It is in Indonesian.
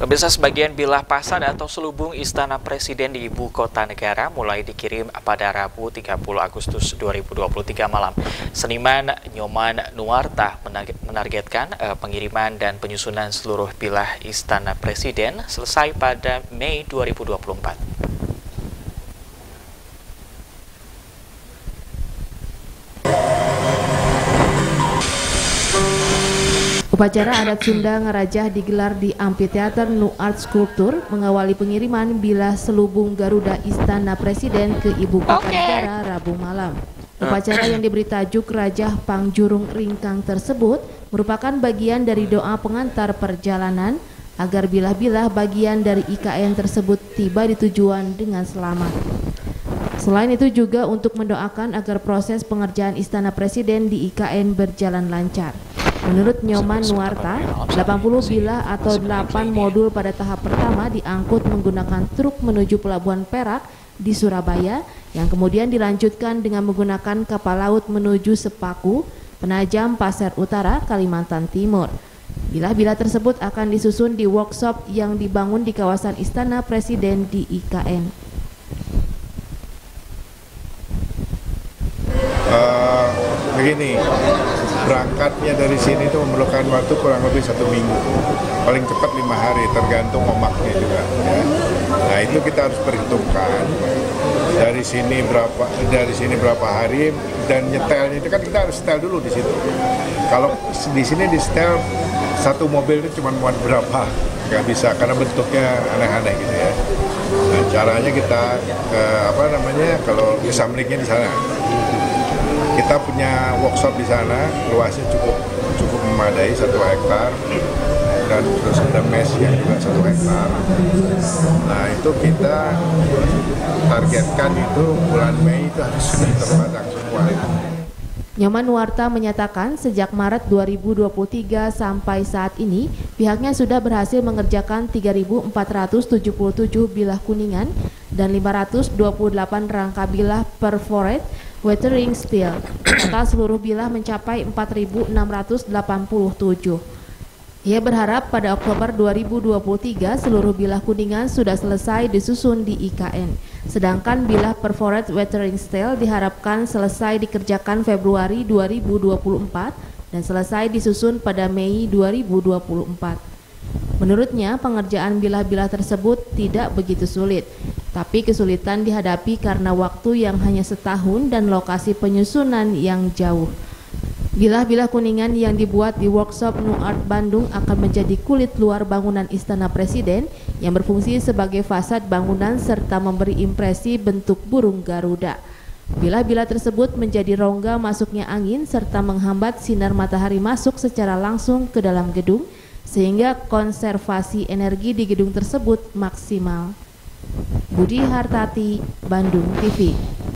Pemirsa, sebagian bilah pasar atau selubung Istana Presiden di Ibu Kota Negara mulai dikirim pada Rabu 30 Agustus 2023 malam. Seniman Nyoman Nuarta menargetkan pengiriman dan penyusunan seluruh bilah Istana Presiden selesai pada Mei 2024. Upacara adat Sunda Ngerajah digelar di Amphitheater Nu Art Sculpture mengawali pengiriman bilah selubung Garuda Istana Presiden ke Ibu Kota Negara Rabu malam. Upacara yang diberi tajuk Rajah Pangjurung Ringkang tersebut merupakan bagian dari doa pengantar perjalanan agar bilah-bilah bagian dari IKN tersebut tiba di tujuan dengan selamat. Selain itu juga untuk mendoakan agar proses pengerjaan Istana Presiden di IKN berjalan lancar. Menurut Nyoman Nuarta, 80 bilah atau 8 modul pada tahap pertama diangkut menggunakan truk menuju Pelabuhan Perak di Surabaya, yang kemudian dilanjutkan dengan menggunakan kapal laut menuju Sepaku, Penajam, Pasir Utara, Kalimantan Timur. Bilah-bilah tersebut akan disusun di workshop yang dibangun di kawasan Istana Presiden di IKN. Begini, berangkatnya dari sini itu memerlukan waktu kurang lebih 1 minggu, paling cepat 5 hari, tergantung ombaknya juga. Ya. Nah itu kita harus perhitungkan dari sini berapa hari, dan nyetelnya itu kan kita harus setel dulu di situ. Kalau di sini di setel satu mobil itu cuma muat berapa, nggak bisa karena bentuknya aneh-aneh gitu ya. Nah caranya kita kalau kesamlingnya di sana. Kita punya workshop di sana, luasnya cukup memadai, 1 hektar, dan terus ada mes yang juga 1 hektar. Nah itu kita targetkan itu bulan Mei itu harus sudah terpasang semua. Nyoman Nuarta menyatakan sejak Maret 2023 sampai saat ini pihaknya sudah berhasil mengerjakan 3.477 bilah kuningan dan 528 rangka bilah perforat weathering steel. Total seluruh bilah mencapai 4.687. Ia berharap pada Oktober 2023 seluruh bilah kuningan sudah selesai disusun di IKN. Sedangkan bilah perforat weathering steel diharapkan selesai dikerjakan Februari 2024 dan selesai disusun pada Mei 2024. Menurutnya, pengerjaan bilah-bilah tersebut tidak begitu sulit, tapi kesulitan dihadapi karena waktu yang hanya setahun dan lokasi penyusunan yang jauh. Bilah-bilah kuningan yang dibuat di workshop Nu Art Bandung akan menjadi kulit luar bangunan Istana Presiden yang berfungsi sebagai fasad bangunan serta memberi impresi bentuk burung Garuda. Bilah-bilah tersebut menjadi rongga masuknya angin serta menghambat sinar matahari masuk secara langsung ke dalam gedung, sehingga konservasi energi di gedung tersebut maksimal. Budi Hartati, Bandung TV.